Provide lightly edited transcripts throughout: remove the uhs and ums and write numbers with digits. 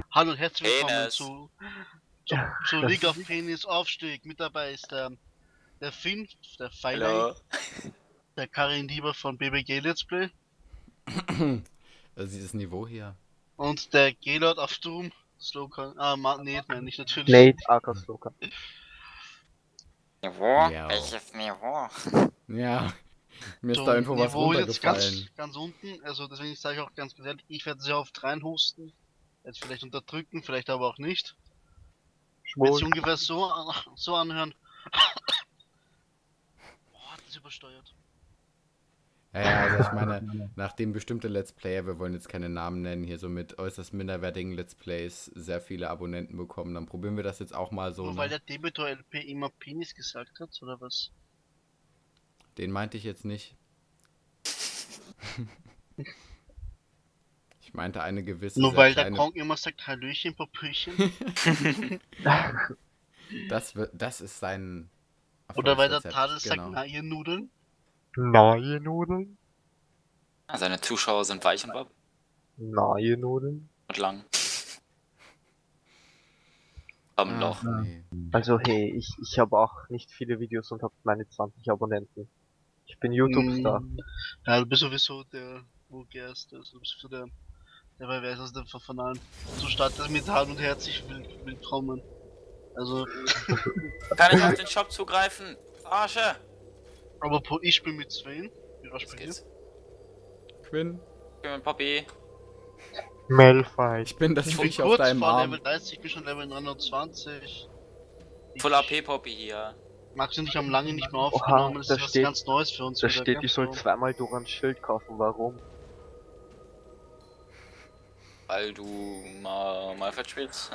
Hallo und herzlich willkommen Penis. zu League of Penis Aufstieg. Mit dabei ist der Finn, der Feiner, Hallo. der Karin Lieber von BBG Let's Play Also dieses Niveau hier. und der Gelord auf Doom. Slogan. Nee, meine ich natürlich. Nate Ackersloker. Niveau? Ja. Welches Niveau? Ja, mir ist So, da irgendwo was Niveau jetzt runtergefallen. ganz unten. Also deswegen sage ich auch ganz gesagt, ich werde sehr oft reinhusten. Jetzt vielleicht unterdrücken, vielleicht aber auch nicht. Wenn sie Schwul. ungefähr so anhören. Boah, das ist übersteuert. Ja, also ich meine, nachdem bestimmte Let's Player, wir wollen jetzt keine Namen nennen, hier so mit äußerst minderwertigen Let's Plays sehr viele Abonnenten bekommen, dann probieren wir das jetzt auch mal so. Nur weil der Debitor LP immer Penis gesagt hat, oder was? Den meinte ich jetzt nicht. Ich meinte eine gewisse. Nur sehr weil der kleine... Kong immer sagt Hallöchen, Popöchen. Das ist sein. Oder weil der Erfolgsrezept, Tadel sagt, genau. na ihr Nudeln. Neue Nudeln? Seine Zuschauer sind weich und wabb Neue Nudeln? und lang. Am Ach, Loch. nee. Also hey, ich habe auch nicht viele Videos und habe meine 20 Abonnenten. Ich bin YouTube-Star. Ja, du bist sowieso der Vulgärste. Also du bist so der perverseste von allen. Du startest mit Hallo und herzlich willkommen. Also, Kann ich auf den Shop zugreifen? Verarsche! aber ich spiele mit Sven. Wie Jetzt geht's. Quinn, Ich bin mit Poppy. Malphite. ich bin das Ich bin Viech auf kurz deinem vor Arm. Level 30, ich bin schon Level 29. Full AP Poppy hier. Maxi und ich haben lange nicht mehr aufgenommen, das da ist was steht- ganz Neues für uns. Da wieder, steht, gell? ich soll So. zweimal Dorans Schild kaufen. Warum? Weil du mal spielst.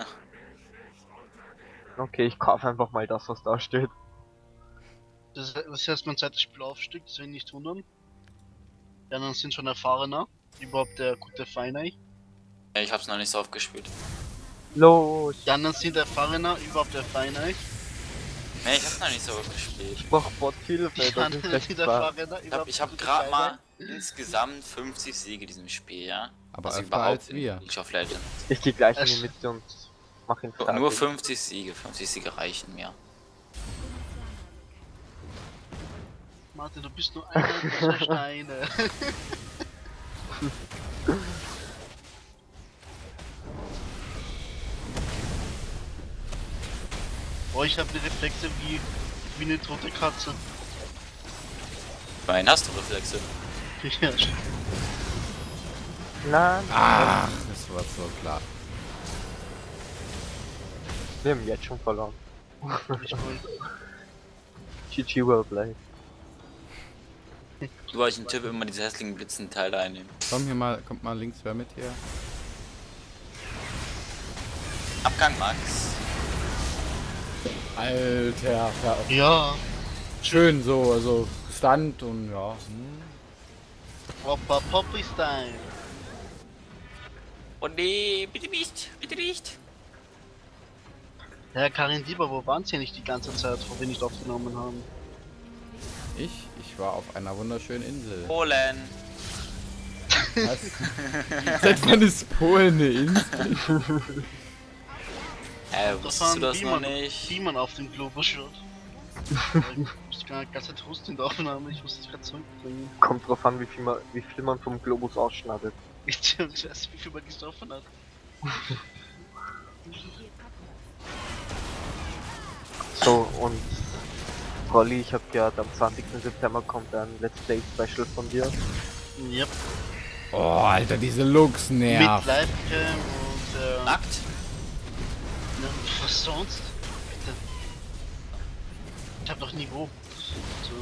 Okay, ich kaufe einfach mal das, was da steht. Das ist erst mein zweites Spiel Aufstieg, deswegen nicht wundern. Die anderen sind schon erfahrener. Überhaupt der gute Feiner. Ja, ich hab's noch nicht so oft gespielt. Los! Die anderen sind erfahrener, überhaupt der Feiner. Nee, ich hab's noch nicht so oft gespielt. Ich mach Bot-Hilfe, Die das ist anderen recht sind wahr. erfahrener, Ich hab gerade mal insgesamt 50 Siege in diesem Spiel, ja? Aber Also öfter als in wir. League of Legends. Ich geh gleich in Es- die Mitte und mach ihn Nur fertig. 50 Siege. 50 Siege reichen mir. Martin, du bist nur einer dieser Steine. Oh, ich habe die Reflexe wie eine tote Katze. Immerhin hast du Reflexe. Ja, Nein, Ach, das war so klar. wir haben jetzt schon verloren. ich wohl. GG well played. Du wollte ich einen Tipp immer diese hässlichen Blitzenteile einnehmen. Komm hier mal, kommt mal links, wer mit hier? Abgang Max. Alter, ja, Ja, schön so, also Stand und ja. Hoppa Poppy Style. Oh nee, bitte nicht, bitte nicht. Herr Karin Dieber, wo waren Sie nicht die ganze Zeit, wo wir nicht aufgenommen haben? Ich war auf einer wunderschönen Insel. Polen. Was? Seit wann ist Polen eine Insel? Wusstest du das noch nicht? wie man auf den Globus schaut. Ich bin gar ganze Zeit Hust in der Aufnahme, ich muss es gerade zurückbringen. Kommt drauf an, wie viel man vom Globus ausschneidet. Ich weiß, wie viel man gesoffen hat. So, und Rolli, ich hab gehört, am 20. September kommt ein Let's Play Special von dir. Yep. Oh, Alter, diese Looks Mit nervt. Livecam und Nackt? ja, was sonst? Bitte. Ich hab doch Niveau. So.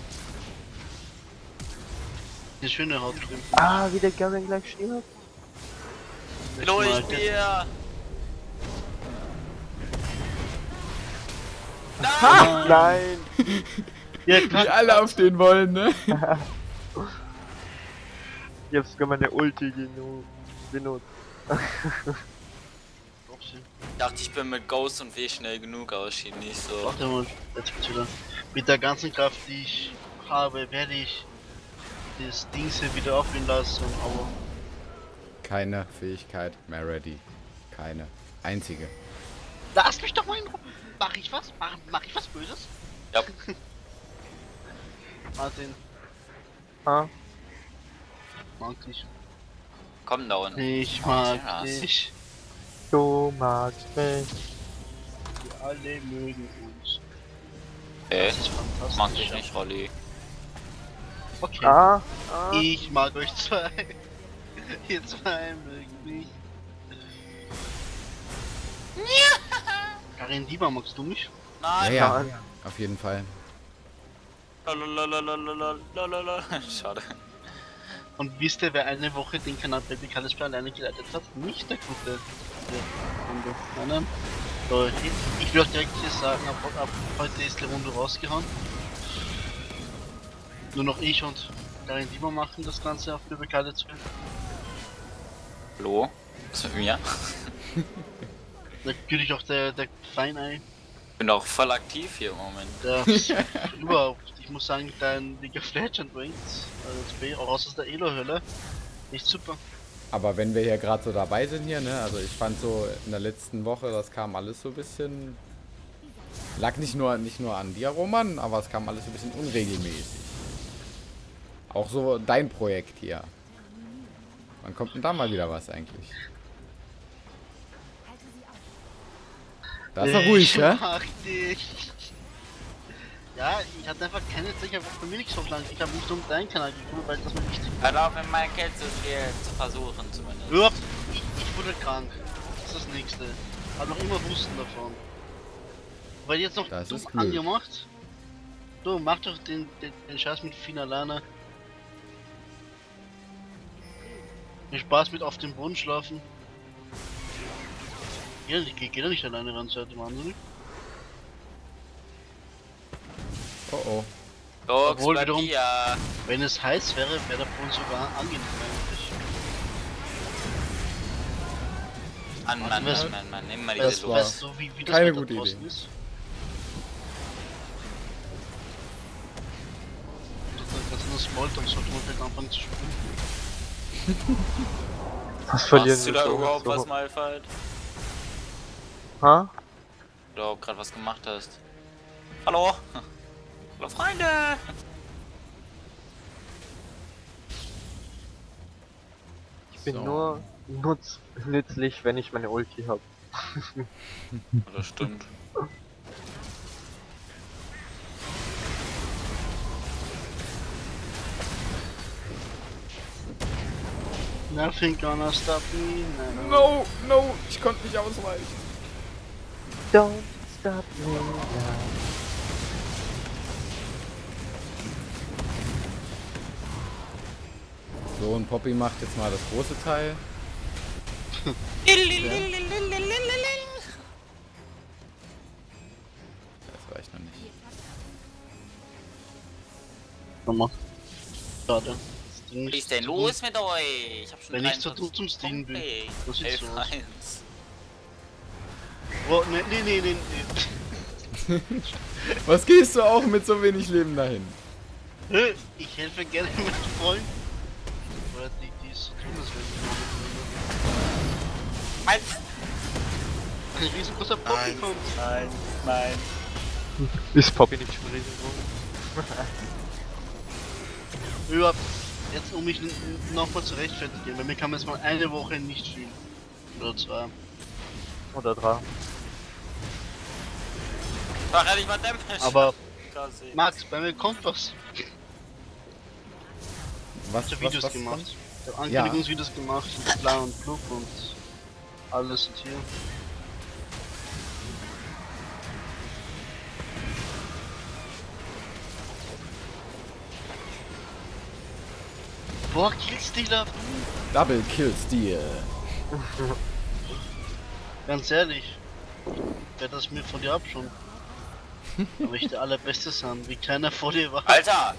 Eine schöne Hautcreme. Ah, wie der Garen gleich stirbt. Durch mir! Ah, nein! Ja, Wie alle auf den wollen, ne? Ich hab sogar meine Ulti benutzt. Ich dachte, ich bin mit Ghost und W schnell genug, aber schien nicht so. Warte mal, jetzt bitte wieder. Mit der ganzen Kraft, die ich habe, werde ich das Ding hier wieder aufgehen lassen, aber Keine Fähigkeit mehr ready. Keine. Einzige. Lass mich doch mal in Ruhe. Mach ich was? Mach ich was Böses? Ja. Martin, Ah, mag dich. Komm da unten. Ich mag Ja. dich. du magst mich. Wir alle mögen uns. Ey, Das ist fantastisch. mag dich nicht, Rolli. Okay. Ah, Ich mag euch zwei. Ihr zwei mögen mich. Karin Dieber, magst du mich? Ja, Nein. ja, nein. auf jeden Fall. Lalalalalalala. Schade. Und wisst ihr, wer eine Woche den Kanal Baby Kalisper alleine geleitet hat? Nicht der gute. Nein, nein. So, ich will auch direkt hier sagen, ab heute ist die Runde rausgehauen. Nur noch ich und Karin Dieber machen das Ganze auf Baby Kalisper. Hallo? Was mit mir? Natürlich auch der Feinei. Ich bin auch voll aktiv hier im Moment. Der überhaupt, ich muss sagen, dein League of Legends Wings, auch aus der Elo-Hölle, echt super. Aber wenn wir hier gerade so dabei sind hier, ne, also ich fand so in der letzten Woche, das kam alles so ein bisschen, lag nicht nur an dir, Roman, aber es kam alles so ein bisschen unregelmäßig. Auch so dein Projekt hier. Wann kommt denn da mal wieder was eigentlich? Da ist er ruhig, Ich ja? mag dich. Ja, ich hatte einfach keine Zeit, ich habe bei mir nichts verlangt. Ich habe nicht um deinen Kanal geguckt, weil das mir wichtig war. Hör auf, mit meinem Geld zu viel zu versuchen zumindest. Überhaupt, ich wurde krank. Das ist das nächste. Hab noch immer Husten davon. Weil jetzt noch Das du ist blöd. angemacht. Du, mach doch den Scheiß mit Finalana. Viel Spaß mit auf dem Boden schlafen. Geh doch nicht alleine ran, seid ihr wahnsinnig. Oh oh. Lux, Obwohl bei wiederum- dir. Wenn es heiß wäre, wäre der Boden sogar angenehm eigentlich. Mann, nimm mal Weißt diese du, Lux. so wie das Keine Wetter gute draußen Idee. ist? Das ist nur Smalltalk, sollte man vielleicht anfangen zu spielen. Was verlieren Machst du wir da so? überhaupt so. was, Malfight? Ha? Oder ob gerade was gemacht hast? Hallo? Hallo Freunde! Ich bin So. nur nützlich, wenn ich meine Ulti habe. Das stimmt. Nothing gonna stop me. No. No, no, ich konnte nicht ausweichen. Don't stop me now. So, und Poppy macht jetzt mal das große Teil. Das reicht noch nicht. Nochmal. Schade. Das Ding Was ist denn los mit euch? Ich hab schon Wenn ich so 23 dumm zum Steam bin. Punkte. Das sieht so aus. 11-1. Oh, nee. Was gehst du auch mit so wenig Leben dahin? Ich helfe gerne meinen Freunden. Oder die es so tun, als wenn ein riesengroßer Poppy kommt. Nein. Ist Poppy nicht schon riesengroß? Überhaupt, jetzt um mich nochmal zu rechtfertigen, bei mir kann man jetzt mal eine Woche nicht spielen. Oder zwei. Oder 3. Mach endlich mal Damage. Aber Krass, ey. Max, bei mir kommt was. Was, Ich hab Videos was gemacht. kommt? Ich hab Ankündigungsvideos gemacht mit Bla und Club und alles und hier. Boah, Killstealer! Double Kill Steal. Ganz ehrlich, wer das mir von dir ab schon? Aber ich der allerbeste sein, wie keiner vor dir war. Alter!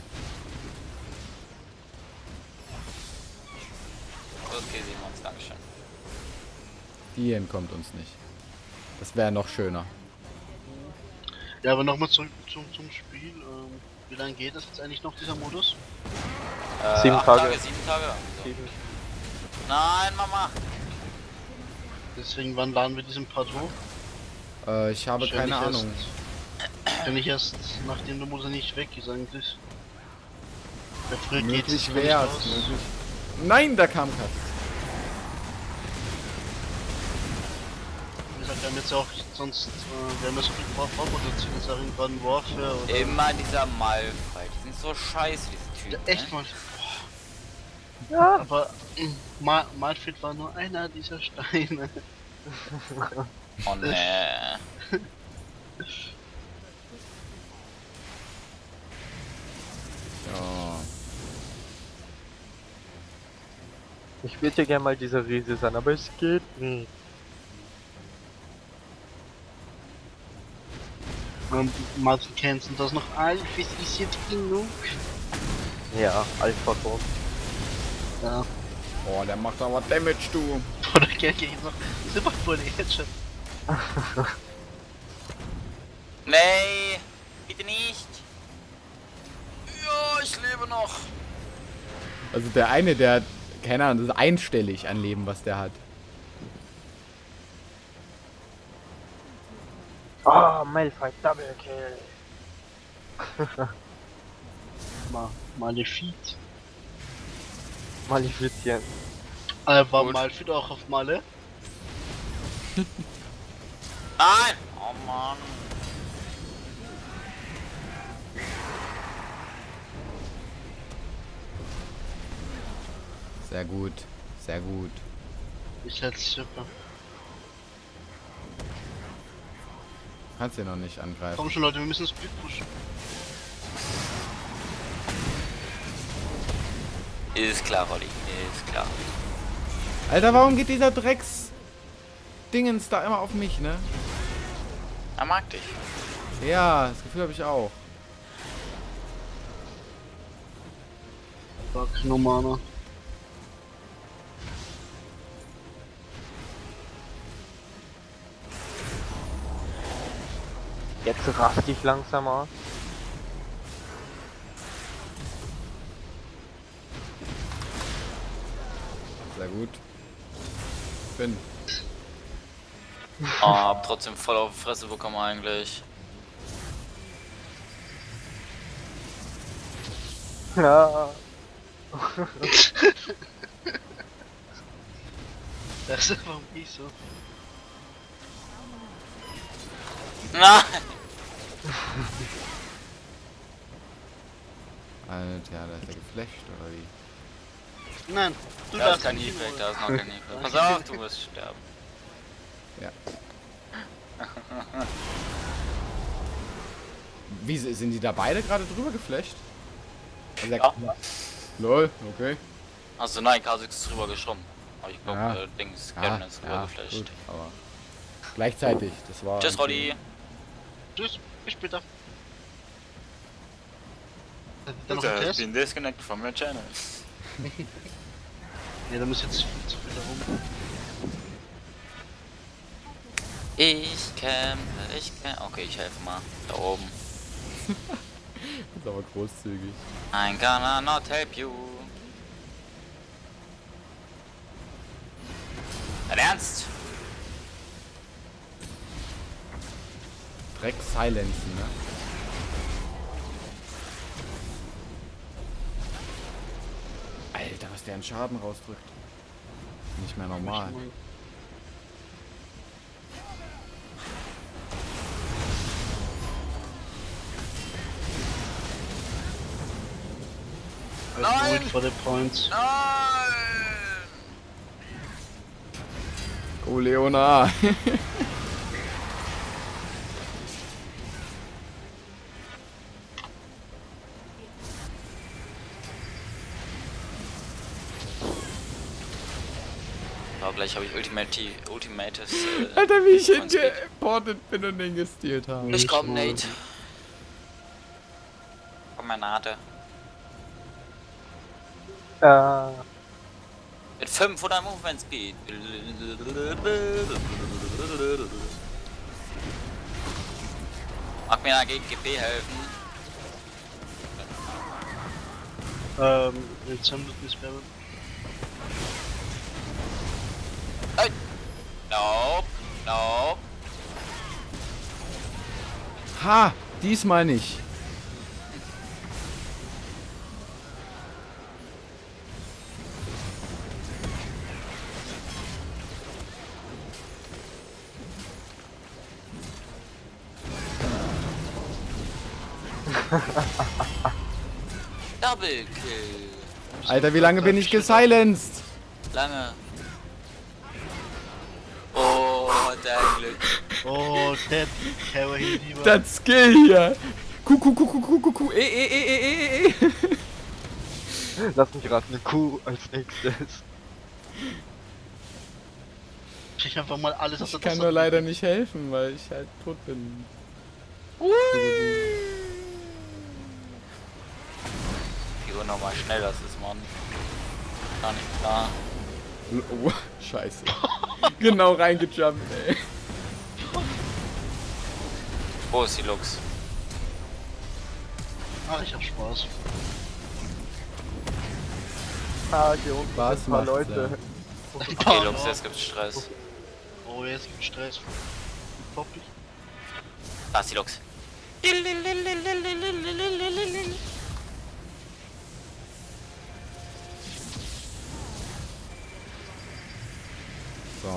Okay, Simons, dankeschön. Die entkommt uns nicht. Das wäre noch schöner. Ja, aber nochmal zurück zum Spiel. Wie lange geht das jetzt eigentlich noch, dieser Modus? 7 8 Tage. 7 Tage. So. 7. Nein, Mama! Deswegen, wann laden wir diesen Part hoch? Ich habe keine Ahnung. Wenn ich erst, nachdem der Mutter nicht weg ist eigentlich. Der früher geht es Möglich wär's. Möglich. Nein, da kam Kat. Wie gesagt, wir haben jetzt auch sonst, wir haben ja so viel vorproduziert, jetzt auch in Garden Warfare oder... Immer dieser Malfight. Die sind so scheiße, diese Ja, Typen. echt Ne? mal. Ja. Aber Malfit war nur einer dieser Steine. Oh ne. Ja. Ich würde ja gerne mal dieser Riese sein, aber es geht nicht. Und Martin kennst und das noch Alphys ist jetzt genug. Ja, Alpha-Ton. Ja. Oh, der macht aber Damage, du. Oder geht jetzt noch super voll Headshot. Nee, bitte nicht. Ja, ich lebe noch. Also der eine, der, keine Ahnung, das ist einstellig an Leben, was der hat. Oh, Malphite, Double Kill. Malefit. Malefizient. War Gut. Malfit auch auf Male? Nein! Oh Mann. Sehr gut, sehr gut. Ist halt super. Kannst du noch nicht angreifen. Komm schon Leute, wir müssen Split pushen. Ist klar, Rolli. Ist klar. Alter, warum geht dieser Drecks-Dingens da immer auf mich, ne? Er mag dich. Ja, das Gefühl habe ich auch. Fuck, no Mana. Jetzt rast dich langsam aus. Sehr gut. Bin. Oh, hab trotzdem voll auf die Fresse bekommen eigentlich. Ja. Das ist warum ich so. Nein! Alter, da ist er geflasht, oder wie? Nein, du Da ist darfst kein nicht Healback, holen. da ist noch kein Healback. Pass auf, du wirst sterben. Ja. Wie sind die da beide gerade drüber geflasht? Also Ja. Lol, okay. Also nein, Kasix ist drüber geschwommen. Aber ich glaube, Ja. Dings, Ja, Kevin ist drüber ja, geflasht. gut, aber gleichzeitig, das war... Tschüss, Rolli. Tschüss, bis später. Dann noch ein Test? been disconnected from your channel. Ne, da muss jetzt viel zu viel herum. Ich kämpfe. Okay, ich helfe mal. Da oben. Das ist aber großzügig. I'm gonna not help you. Dein Ernst? Dreck silenzen, ne? Alter, was der an Schaden rausdrückt. Nicht mehr normal. Nein! For the points. Nein! Oh, Leona! So, gleich habe ich Ultimates. Alter, wie ich Points Speed. hingeportet bin und den gestealt habe. Ich komm, Nate. Komm, meine Nate. Mit 500 Movement Speed. Mag mir dagegen GP helfen. Jetzt haben wir das Barrel. Nope. Nope. Ha! Diesmal nicht. Double Kill. Alter, wie lange bin ich gesilenced? Lange. Oh, dein Glück. Oh, der Carry lieber. Das Skill hier. Kuh. Lass mich raten, eine Kuh als nächstes. Ich einfach mal alles auf Ich der kann nur leider nicht helfen, weil ich halt tot bin. Die Uhr nochmal schnell, das ist man. Gar nicht klar. Oh, scheiße. Genau reingejumpt, ey. Wo ist die Lux? Ah, ich hab Spaß. Ah, hier unten Was sind ein paar macht's Leute. Okay, Lux, jetzt gibt's Stress. Oh, jetzt gibt's Stress. Top ich. Da ist die Lux. So.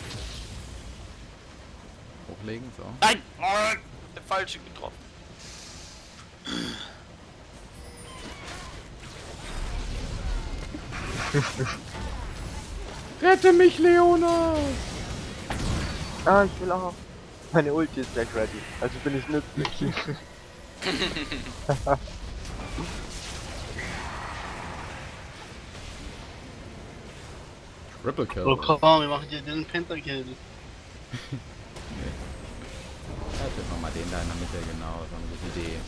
Hochlegen, so. Nein! Oh, der falsche getroffen. Rette mich, Leona! Ah, ich will auch. Meine Ulti ist gleich ready. Also bin ich nützlich. Triple Kill. Oh komm, wir machen dir den Pentakill. Ja, jetzt nochmal den da in der Mitte, genau. So eine gute Idee.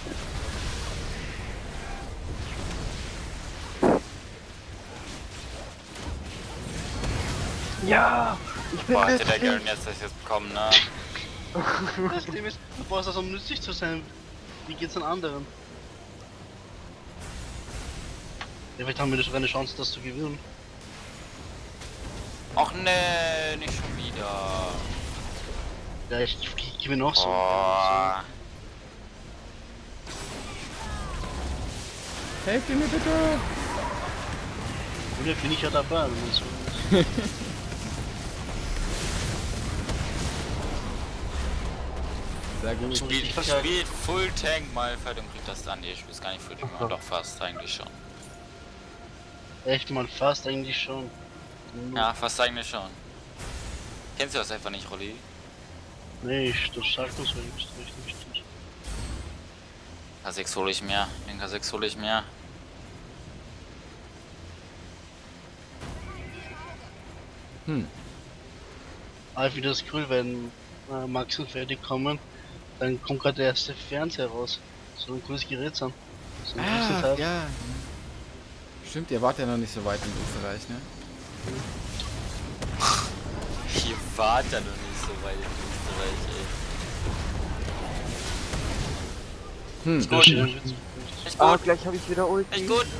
Ja! Ich bin Boah, hätte der nützlich! Garen jetzt das jetzt bekommen, ne? Das Ding ist, du brauchst das, um nützlich zu sein. Wie geht's an anderen? Ja, vielleicht haben wir doch eine Chance, das zu gewinnen. Och ne, nicht schon wieder. Ja, ich gewinne auch so. Oh. Helft mir bitte! Und jetzt bin ich ja dabei, wenn man so ist. Sehr gut. Spielt Full Tank Malfight und kriegt das dann. Nee, ich spiel's gar nicht Full Tank, doch fast eigentlich schon. Echt, man, fast eigentlich schon. Ja, fast eigentlich schon. Kennst du das einfach nicht, Rolli? Nee, das sagt uns weil ich nicht. K6 hole ich mir. Den K6 hole ich mir. Ah, wie das cool, wenn Max und fertig kommen, dann kommt gerade der erste Fernseher raus. So ein cooles Gerät sein. So ein Ah, ja. Stimmt, ihr wart ja noch nicht so weit in Österreich, ne? Ihr wart ja noch nicht so weit in Österreich, ey. Hm. Gut. Nicht Ah, gut. gleich habe ich wieder Ulti. Nicht gut.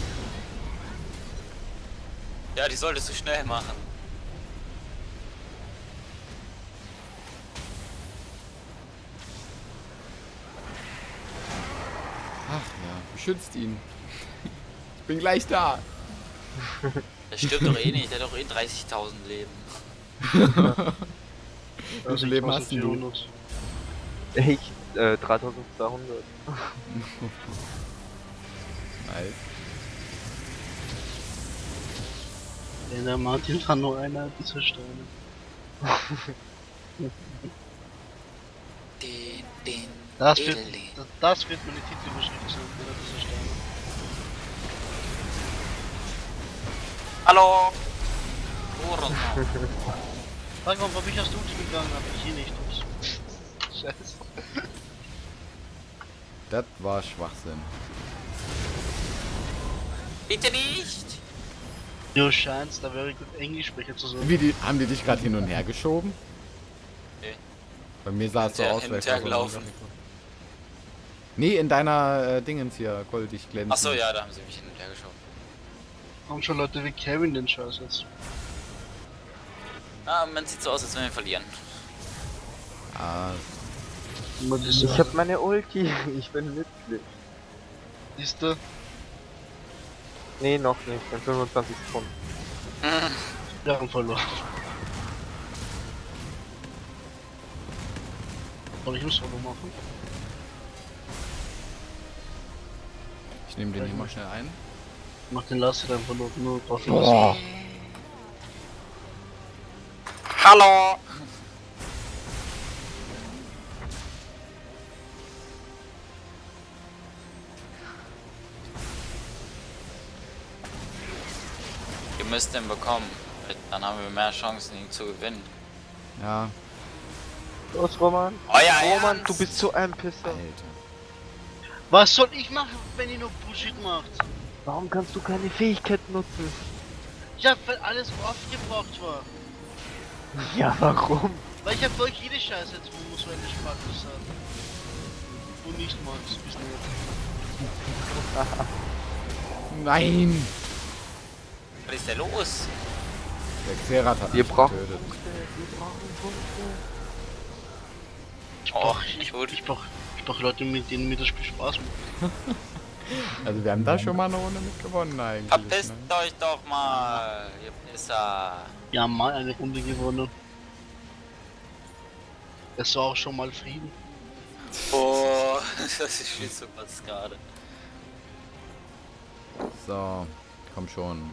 Ja, die solltest du schnell machen. Ach ja, beschützt ihn. Ich bin gleich da. Der stirbt doch eh nicht, der hat doch eh 30.000 Leben. Wie viel Leben hast du? Ich, 3200. Nice. Ja, der Martin kann nur einer dieser Steine. Das wird meine Titelüberschrift sein, oder diese Steine. Hallo! Ohren. Sag mal, warum ich hast du gegangen, aber ich hier nicht. Ups. Scheiße. Das war Schwachsinn. Bitte nicht! Du scheinst da very gut Englisch sprechen zu sein. Haben die dich gerade hin und her geschoben? Nee. Bei mir sah es so aus, Hin und her gelaufen. Nee, in deiner Dingens hier, goldig glänzend. Achso, ja, da haben sie mich hin und her geschoben. Haben schon Leute wie Kevin den Scheiß jetzt. Ah, man sieht so aus, als wenn wir verlieren. Ah, Ich hab meine Ulti, ich bin nützlich. Siehst du? Nee, noch nicht, in 25 Sekunden. Wir haben verloren. Soll ich ein Solo machen? ich nehme den hier mal schnell ein. Mach den Last dann einfach nur drauf los. Boah. Hallo! Ihr müsst den bekommen. Dann haben wir mehr Chancen, ihn zu gewinnen. Ja, Los, Roman. Euer Roman, Ernst? du bist so ein Pisser. Alter. Was soll ich machen, wenn ihr nur Bullshit macht? Warum kannst du keine Fähigkeit nutzen? Ja, weil alles aufgebraucht war. Ja, warum? Weil ich hab für euch jede Scheiße jetzt muss, wenn ich Markus habe. Und nicht Markus, bis nicht. Nein! Was ist denn los? Der Xerath hat Wir mich brauchen getötet. Punkte, wir brauchen Punkte. Ich brauch Leute, mit denen mir das Spiel Spaß macht. Also wir haben da schon mal eine Runde mit gewonnen eigentlich. Verpisst Ne? euch doch mal, ihr Pisser. Wir haben mal eine Runde gewonnen. Es war auch schon mal Frieden. Oh, das ist viel zu was gerade. So, komm schon.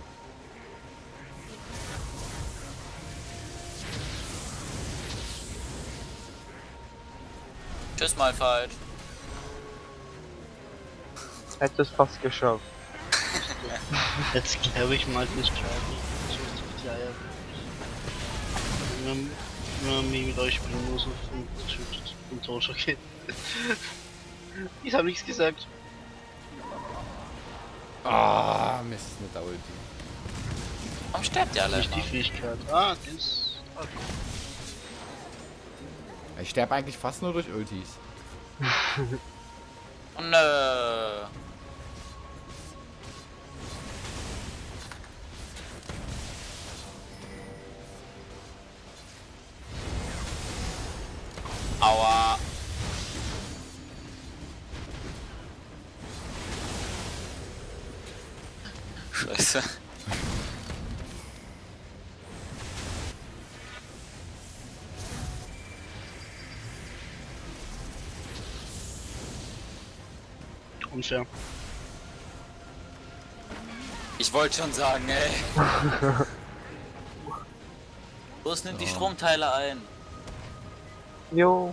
Tschüss, mal falsch. Hätte es fast geschafft. Jetzt glaube ich mal das Charlie. So ist die Eier. Wenn man mich mit euch spielen muss und tot okay. Ich habe nichts gesagt. Ah, Mist mit der Ulti. Warum sterbt ihr alle Nicht die immer? Fähigkeit. Ah, das. Okay. Ich sterbe eigentlich fast nur durch Ultis. Oh nö. Aua. Scheiße. Unfair. Ich wollte schon sagen, ey. Los, nimmt die Stromteile ein. Jo.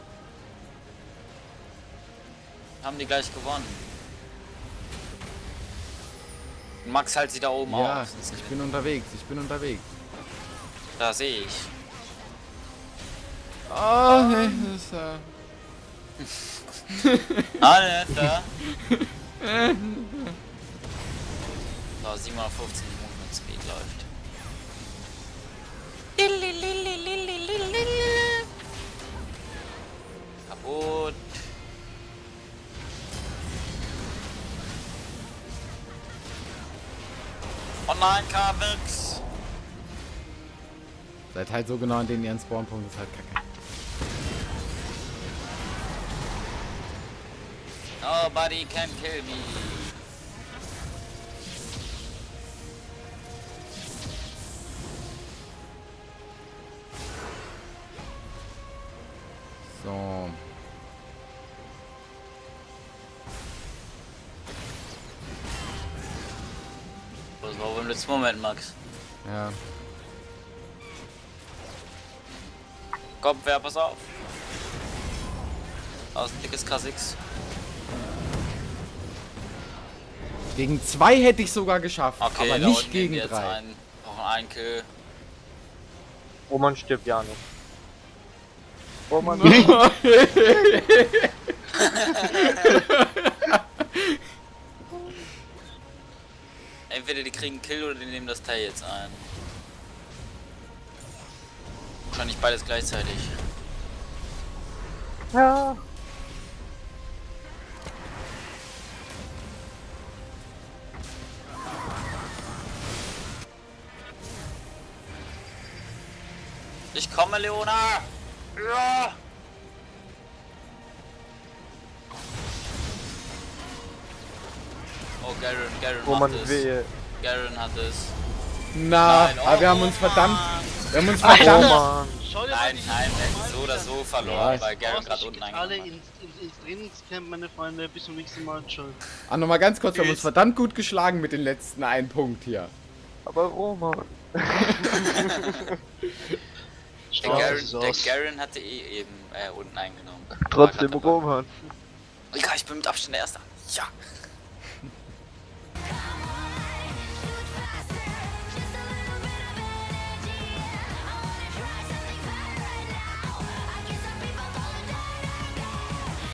Haben die gleich gewonnen. Max hält sie da oben Ja, auf. sonst ich bin unterwegs, Da sehe ich. Oh, nee, das ist Alter. So, 715 Movement Speed läuft. Kaputt. Oh nein, K-Wix. Seid halt so genau an den ihren Spawnpunkt, ist halt kacke. Nobody can kill me. So. Das war wohl im letzten Moment, Max. Ja. Komm, wer, pass auf. Aus ein dickes K6. Gegen 2 hätte ich sogar geschafft, Okay, aber da nicht unten gegen nehmen wir jetzt 3. Noch ein Kill. Roman stirbt ja nicht. Roman. Entweder die kriegen Kill oder die nehmen das Teil jetzt ein. Wahrscheinlich beides gleichzeitig. Ja. Ich komme, Leona! Ja! Oh, Garen Wo macht man es. will. Garen hat es. Na, Nein, aber wir haben uns Mann. verdammt... Wir haben uns Oh verdammt... man. Schau dir mal Nein, die nein, wir hätten Mal so oder wieder. so verloren, Ja. weil Garen gerade Schickt unten alle eingenommen hat. ins Trainingscamp, meine Freunde. Bis zum nächsten Mal. Tschö. Ah, nochmal ganz kurz, wir haben uns verdammt gut geschlagen mit den letzten einen Punkt hier. Aber Roman. Der Garen hatte eben unten eingenommen. Trotzdem War grad dabei. Roman. Egal, ich bin mit Abstand der Erste. Ja!